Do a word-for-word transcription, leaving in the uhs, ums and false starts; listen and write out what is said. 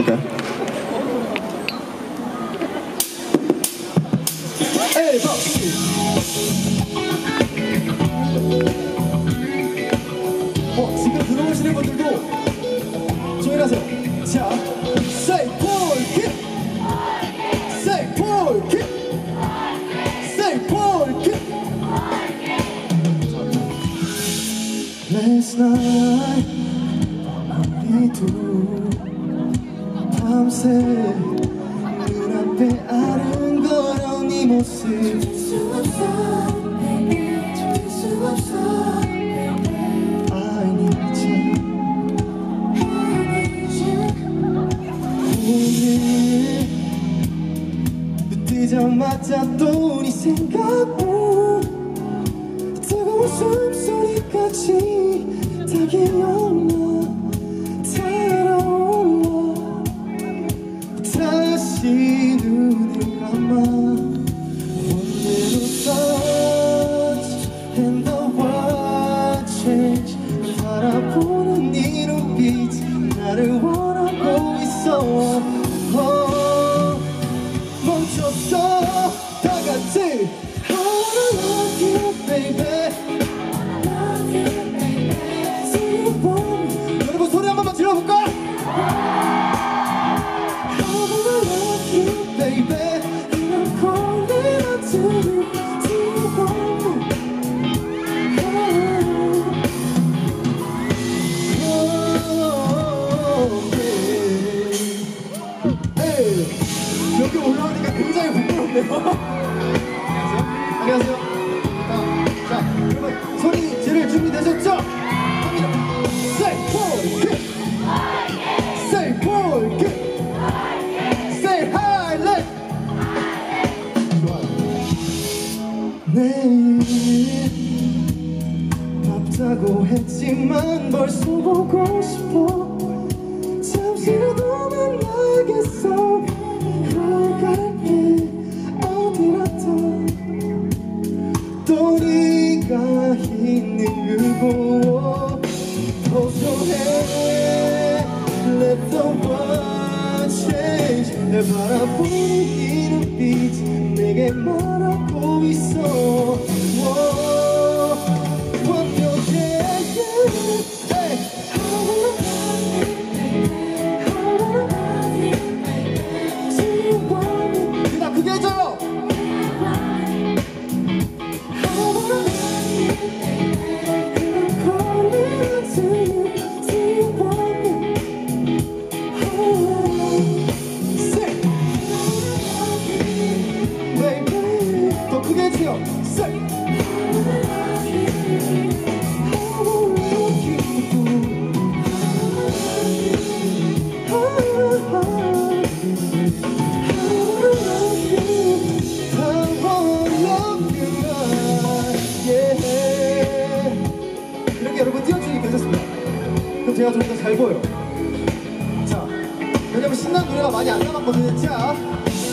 할까요? 에이 박수! 어, 지금 들어오시는 분들도 조인하세요. 자, say polka, say polka, say polka. Last night 우리 둘 밤새 눈앞에 아른거려 네 모습 줄 수 없어 baby 줄 수 없어 baby I need you I need you 오늘 눈 뜨자마자 또 네 생각으로 뜨거운 숨소리까지 다 기억나 달아올라 다시 눈을 감아 One little touch and the world change 널 바라보는 네 눈빛 나를 원하고 있어 oh, 멈췄어 다 같이 I wanna love you baby 여러분 소리 한 번만 질러볼까? I wanna love you, baby. And I'm calling out to you. Do you want me? Oh, yeah. Hey, 여기 올라오니까 굉장히 부끄럽네요. 안녕하세요. 안녕하세요. 자, 자, 여러분 소리 지를 준비되셨죠? Say polka, say polka, say highlight. 내일 덥다고 했지만 벌써 보고 싶어. 잠시라도 만나겠어. 갈게 어디라도 또 네가 있는 그곳 고소해 Let the world change 날 바라보는 이 눈빛 내게 말하고 있어 oh, 완벽해 yeah. Hey. 그다 크게 해줘요 제가 좀 더 잘 보여. 자, 왜냐면 신나는 노래가 많이 안 남았거든요. 자,